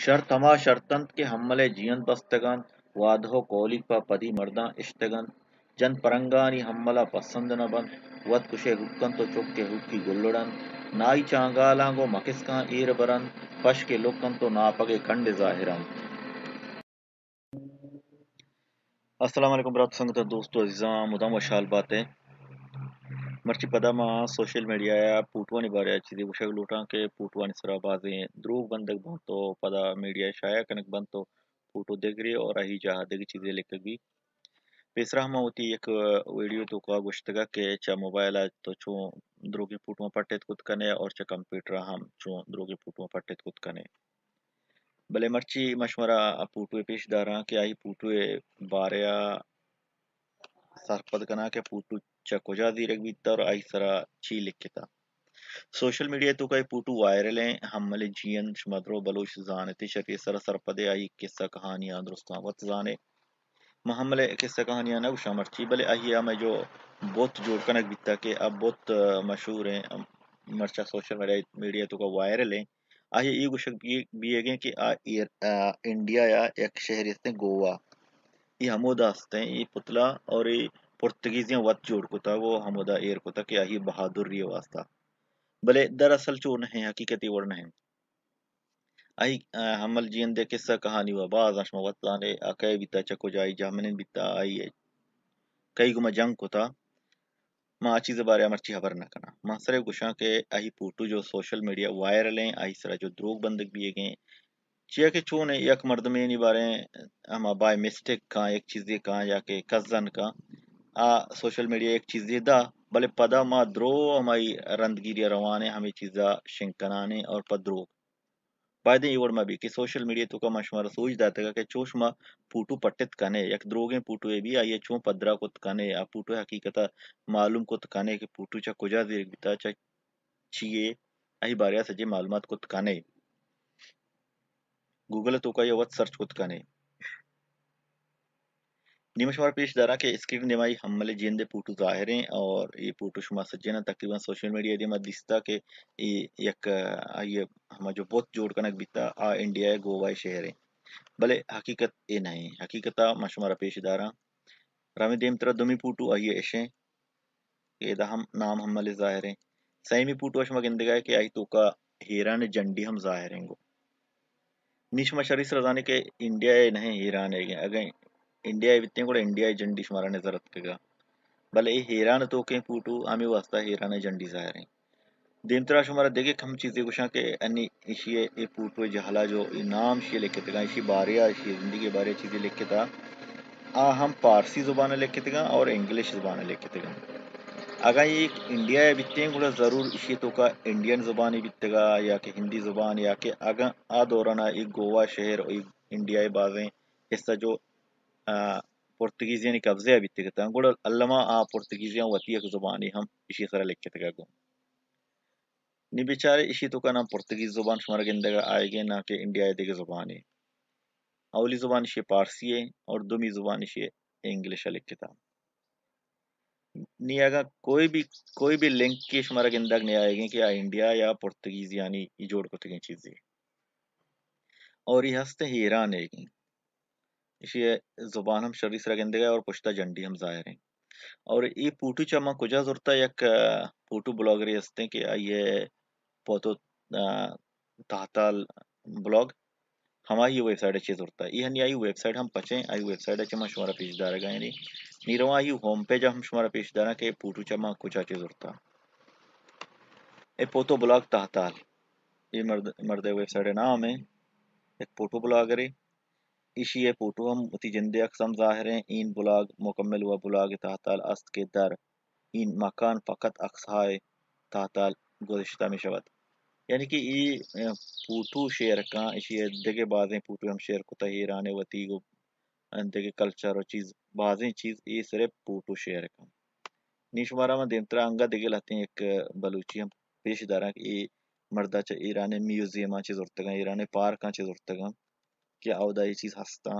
शर्तमा शर्तंत के हम्मले जियन बस्तगन वादहो कौलिक पा पदी मर्दा इश्तगन जन परंगानी हम्मला पसंद न बन वत कुशे हुक्कन तो चुक्के हुक्की गुल्लड़न नाई चांगालांगो मकिसका ईर बरन पश के लुक्कन तो नापगे कंड जाहिरन। अस्सलाम वालेकुम बरात संगत दोस्तों अजीज़ां मुदम वशाल बातें मर्ची पदा मा सोशल मीडिया या पूटवानी बारे चीज़ी वशग लूटा के पूटवानी सरा बाजें द्रूग बंदक बनतो पदा मीडिया शाया कनक बनतो पूटो देगरी और अही जहा देगी चीज़ें लेकर भी पेसरा हम होती एक वीडियो तो का गुश्तगा के चा मोबाइल आज तो चो द्रोगी पूटवा पट्टेत कुत कने और चा कंप्यूटर हम चो द्रोगी पूटवा पट्टेत कुत कने भले मर्ची मशवरा पूटवे पेश दारा के आई पूटवे बारया सरपद कना के पूटू चा कुजा दीरक बीतर आई सरा ची लिखता सोशल मीडिया तो कई पूटू वायरल हैं हमले जियन शमद्रो बलोच जाने ते शरी सर सरपदे आई किस्सा कहानियां दुरुस्ता वत जाने महमले किस्सा कहानियां ना उशा मर्ची भले आहिया में जो बहुत जोड़ कनक बीता के अब बहुत मशहूर हैं मर्चा सोशल मीडिया तो का वायरल हैं आहिया ये गुशक भी है कि इंडिया या एक शहर इसने गोवा ये हमोदा हस्ते ये पुतला और ये पुर्तगीजियां वत जोड़ को था वो हमोदा एयर को था कि आही बहादुर ये वास्ता भले दरअसल चो नहीं हकीकती वर्ण है आई हमल जीन दे किस्सा कहानी व बाज अशमा वतलाने अकय बिता चको जाई जामने बिता आई कई गुमा जंग को था माँ चीज बारे अमरची खबर न कना माँ सरे गुशा के आई पूटू जो सोशल मीडिया वायरल हैं आई सरा जो द्रोग बंदक भी गए चिया के चो ने एक मर्द में नहीं बारे हम बाय मिस्टेक का एक चीज का या के कजन का सोशल मीडिया एक चीज दा भले पदा मा द्रो हमारी रंदगिरी रवाने हमें चीजा शिंकनाने और पद्रो बायदे इवड़ मा भी कि सोशल मीडिया तो का मशवरा सोच दाता कि चोश मा पूटू पट्टित कने यक द्रोगे पूटू ए भी आइए चो पद्रा को तकाने आ पूटू हकीकता मालूम को तकाने कि पूटू चा कुजा दिर बिता चा चिए अही बारिया सजे मालूमात को तकाने गूगल तो का ये वत सर्च को तकाने निमशवार पेश दारा के स्क्रीन दिमाई हमले जिंदे पूटू जाहिर हैं और ये पूटू शुमा सज्जना तकरीबन सोशल मीडिया दिमा दिसता के ये यक ये हम जो बहुत जोड़ कनक बिता इंडिया है गोवा शहर है भले हकीकत ये नहीं हकीकता मशमारा पेश दारा रमे देम तरा दुमी पूटू आइए ऐशे ये दा हम नाम हमले जाहिर हैं सही में पूटू अशमा गिंदगा के आई तो का हीरा ने जंडी हम जाहिर हैं निश मशरीस रजाने के इंडिया नहीं हीरान है अगर इंडिया वित्ते को इंडिया जंडी शुमारा नजरत केगा भले ये हीरान तो के पूटू आमी वास्ता हीरान जंडी जाहिर हैं देमतरा शुमारा देखे हम चीजें कुछ के अन्य इशिये ये पूटू जहला जो इनाम शिये लिखे थे इसी बारिया इसी जिंदगी के बारे चीजें लिखे था हम पारसी जुबान लिखे थे और इंग्लिश जुबान लिखे थे अगर ये इंडिया बित्ते गुड़ा जरूर इसी तो का इंडियन जुबान बित्तेगा या कि हिंदी जुबान या कि अगर दौराना एक गोवा शहर और इंडिया बाजें हिस्सा जो पुर्तगीजियानी कब्जे बित्तेगा गुड़ा अल्लमा पुर्तगीजियां वती जुबानी हम इसी तरह लिखे थे नी बेचारे इसी तो का नाम पुर्तगीज जुबान शुमारा गिंदगा आएगे ना कि इंडिया देगे जुबान है अवली जुबान इसे पारसी है और दुमी जुबान इसे इंग्लिश लिखता नहीं अगर कोई भी लिंक की शुमारा गिंदग नहीं आएगी कि इंडिया या पुर्तगीज यानी ये जोड़ को तक चीजें और ये हंसते ही ईरान है इसे जुबान हम शरी सरा गिंदगा और पुश्ता जंडी हम जाहिर हैं और ये पूटू चमा कुजा जुरता एक पूटू ब्लॉगर हंसते कि ये पोतो ताताल ब्लॉग हमारी वेबसाइट अच्छी जुरता है ये आई वेबसाइट हम पचे आई वेबसाइट अच्छे में शुमारा पेशदार है यानी नीरवा आई होम पेज हम शुमारा पेशदार के पूटू चमा कुछ अच्छे जुरता ए पोतो ब्लॉग ताताल ये मर्द वेबसाइट नाम है एक फोटो ब्लॉगर है इसी ये फोटो हम उती जिंदे अक्सम ज़ाहिर हैं इन ब्लॉग मुकम्मल हुआ ब्लॉग ताताल अस्त के दर इन मकान फ़कत अक्साए ताताल गुज़िश्ता में शवत यानी कि ये पूटू शेयर का इसी दगे बाजें पूटू हम शेयर को तहीराने वती गो दगे कल्चर और चीज बाजें चीज ये सिर्फ पूटू शेयर का निशुमारा में देमतरा अंगा दगे लाते हैं एक बलूची हम पेशदारा की मर्दा च ईराने म्यूजियम चीज उर्तगा ईराने पार्क चीज उर्तगा कि आवदा ये चीज हस्ता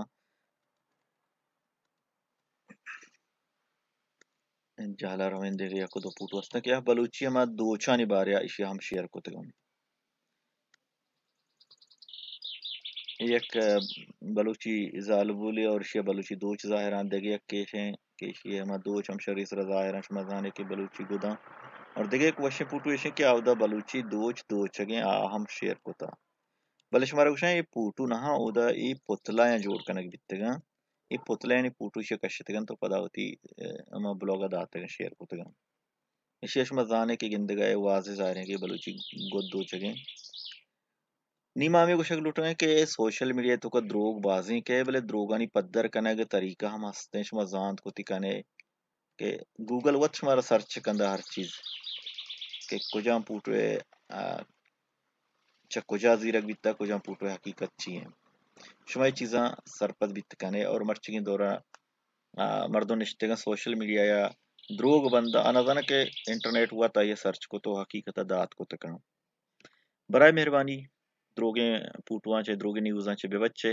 जाला रवें दगे या दो पूटू हस्ता कि बलूची हम दो चानी बारे इशी हम शेयर को तगम یک بلوچی زالبولی اور شیعہ بلوچی دوچ ظاہران دگے یک کیشیں کیشی ہما دوچ ہم شریس را ظاہران شما زانے کہ بلوچی گدا اور دگے ایک وشے پوٹو ایشیں کہ آودا بلوچی دوچ دوچگیں ہم شیئر کتا بلے شمارا گوشاں یہ پوٹو نہا اودا ای پتلا یا جوڑ کنک بیتگا ای پتلا یعنی پوٹو شے کشتگن تو پدا ہوتی اما بلوگا داتگن شیئر کتگن اسی شما زانے کہ گندگائے واضح ظاہر ہیں کہ بلوچی گد دوچگیں نیما میں گوشک لوٹو ہیں کہ سوشل میڈیا تو کا دروگ بازی کے بلے دروگانی پدر کنگ طریقہ ہم ہستے ہیں شما زانت کو تکانے کہ گوگل وقت شمارا سرچ کندہ ہر چیز کہ کجا پوٹو ہے چا کجا زیرک بیتا کجا پوٹو ہے حقیقت چی ہیں شما یہ چیزاں سرپد بیت کنے اور مرچگیں دورا مردوں نشتگاں سوشل میڈیا یا دروگ بندہ آنا کہ انٹرنیٹ ہوا تا یہ سرچ کو تو حقیقت دات کو تکاں برائے مہربانی دروگیں پوٹواں چے دروگیں نیوزاں چے بے بچے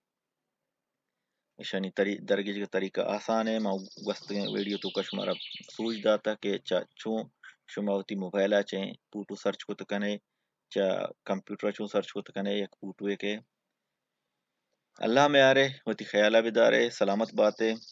شانی درگیج کا طریقہ آسان ہے ما گستگیں ویڈیو تو کا شمارا سوچ داتا کہ چوں شما ہوتی موبائل چیں پوٹو سرچ کو تکنے چا کمپیوٹر چوں سرچ کو تکنے یک پوٹو ہے کہ اللہ میں آرے ہوتی خیالہ بدارے سلامت باتیں